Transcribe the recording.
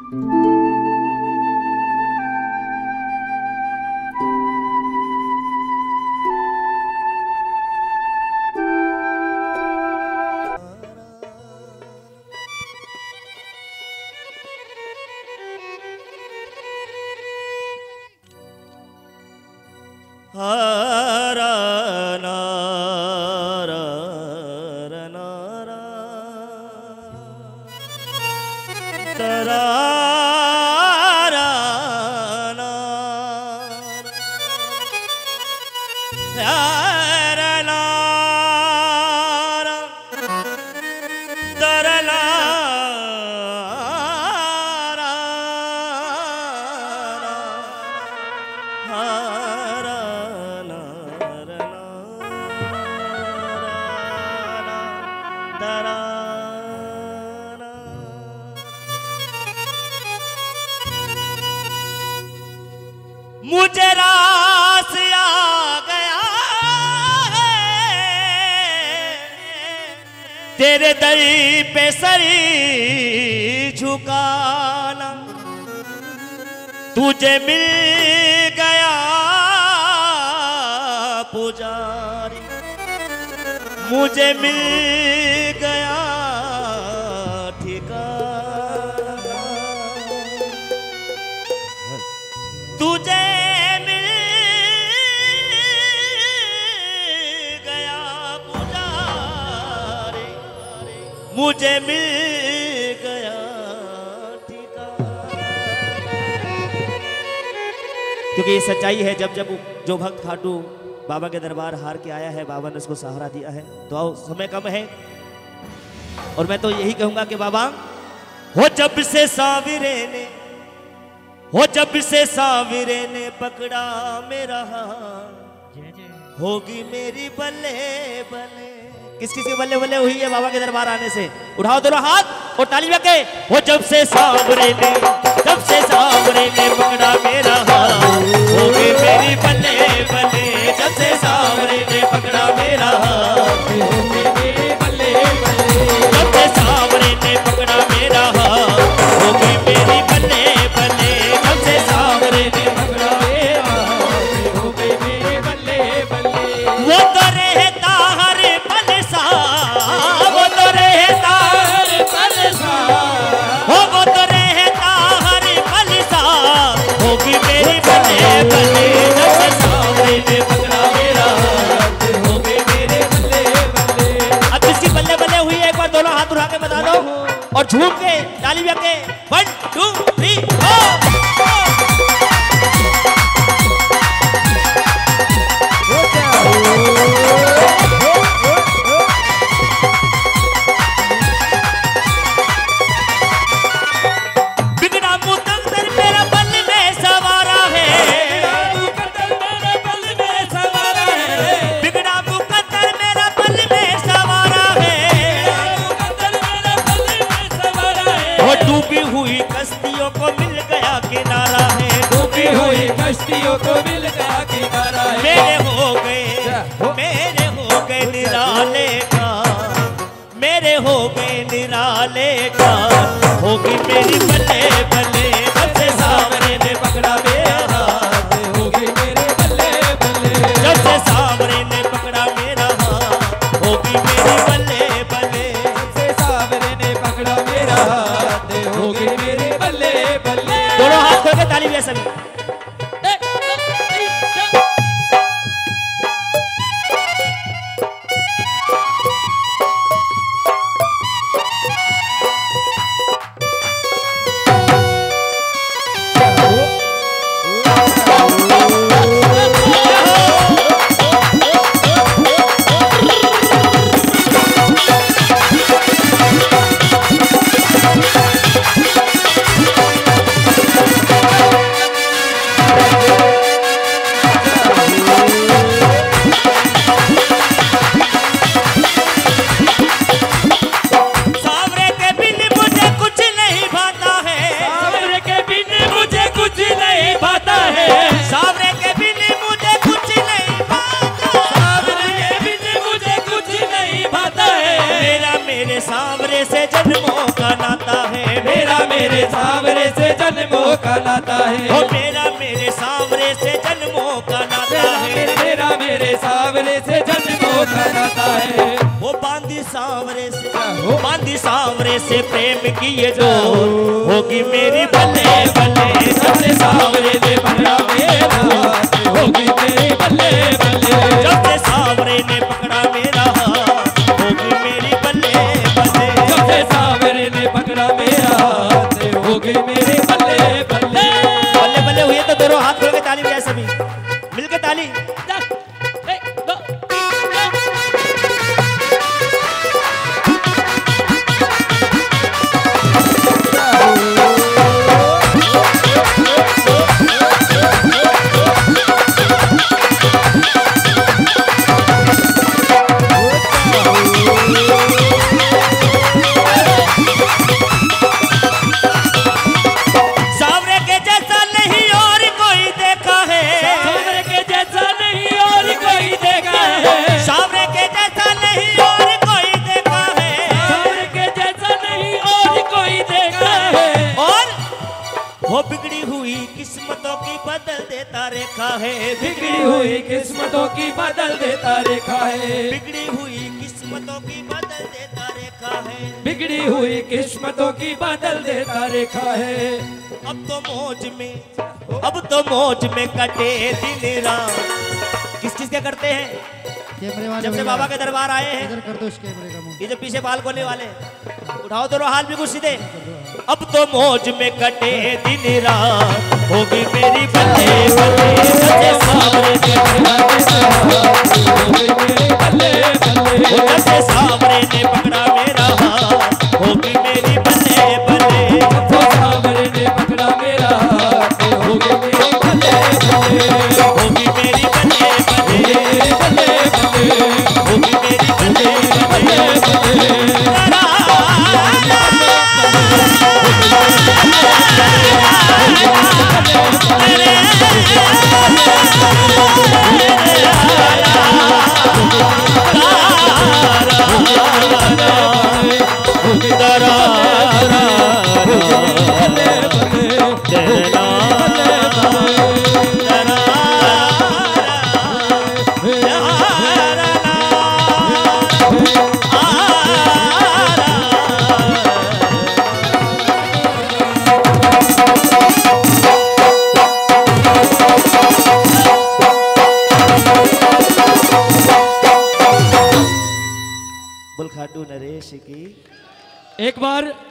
मुझे रास आ गया तेरे दर पे सरी झुकाना, तुझे मिल गया पुजारी, मुझे मिल गया ठिकाना, तुझे मिल गया पुजारी, मुझे मिल गया ठिकाना। क्योंकि ये सच्चाई है, जब जब जो भक्त खाटू बाबा के दरबार हार के आया है, बाबा ने उसको सहारा दिया है। तो आओ, समय कम है और मैं तो यही कहूंगा कि बाबा हो जब से साविरे ने, हो जब से साविरे ने पकड़ा मेरा हाथ, होगी मेरी बल्ले बल्ले। किस किस के बल्ले बल्ले हुई है बाबा के दरबार आने से? उठाओ दोनों हाथ और ताली बजा के। हो जब से सावरे ने, जब से सावरे ने पकड़ा मेरा हाथ, होगी मेरी बल्ले बल्ले। जब से सावरे ने पकड़ा मेरा हाथ, होगी मेरी बल्ले बल्ले। जब से सावरे ने पकड़ा मेरा हाथ, होगी मेरी बल्ले बल्ले। जब से सावरे ने पकड़ा मेरा हाथ, होगी मेरी बल्ले बल्ले। वो तो रहता हर पल सा, वो तो रहता हर पल सा, वो तो रहता हर पल सा, होगी मेरी बल्ले बल्ले। जब से सावरे ने पकड़ा मेरा हाथ, होगी मेरे बल्ले बल्ले। अब जिसकी बल्ले बल्ले हुई है, एक बार दोनों हाथ उठा के बता दो और झूम के ताली बजा के 1 2 3 4। बिगड़ा मुकद्दर मेरा बल में सवारा है, मेरा बल में सवारा है। बिगड़ा मुकद्दर मेरा बल में सवारा है, मेरा बल में सवारा है। वो डूबी हुई कश्तियों को मिल गया किनारा है, डूबी हुई कश्तियों को मिल गया किनारा है। मेरे हो गए निराले का, मेरे हो गए निराले का, होगी मेरी बल्ले बल्ले। जब से सावरे ने पकड़ा मेरा हाथ, होगी मेरे बल्ले बल्ले। जब से सावरे ने पकड़ा मेरा हाथ, होगी मेरी बल्ले बल्ले। जब से सावरे ने पकड़ा मेरा हाथ, होगी मेरे बल्ले बल्ले। दोनों हाथ खोल के ताली बजा सभी। सावरे से जन्मों का नाता है, मेरा मेरे सावरे से बांधी सांवरे से प्रेम की ये डोर होगी मेरी बल्ले बल्ले। जब से सांवरे ने पकड़ा मेरा होगी मेरी बल्ले बल्ले। जब से सांवरे ने पकड़ा मेरा होगी मेरी बल्ले बल्ले। जब से सांवरे ने पकड़ा मेरा होगी मेरी बल्ले बल्ले। बल्ले बल्ले हुए तो दोनों हाथ खोल के ताली बजाए सभी मिलकर ताली। वो बिगड़ी हुई किस्मतों की बदल देता रेखा है। बिगड़ी हुई किस्मतों की बदल देता रेखा है। बिगड़ी हुई किस्मतों की बदल देता रेखा है। बिगड़ी हुई किस्मतों की बदल देता रेखा है। अब तो मौज में कटे दिन रात। किस चीज क्या करते हैं? जब से बाबा के दरबार आए हैं कर दो इस कैमरे का मुंह। ये जो पीछे बाल खोलने वाले उठाओ दोनों हाथ बिल्कुल सीधे। अब तो मौज में कटे दिन रात होगी मेरी बल्ले बल्ले। जब से सांवरे ने पकड़ा मेरा होगी मेरी बल्ले बल्ले। जब से सांवरे ने पकड़ा मेरा होगी मेरी बल्ले बल्ले। होगी मेरी बल्ले बल्ले बल्ले बल्ले। होगी मेरी बल्ले बल्ले। बुलखाटू नरेश की एक बार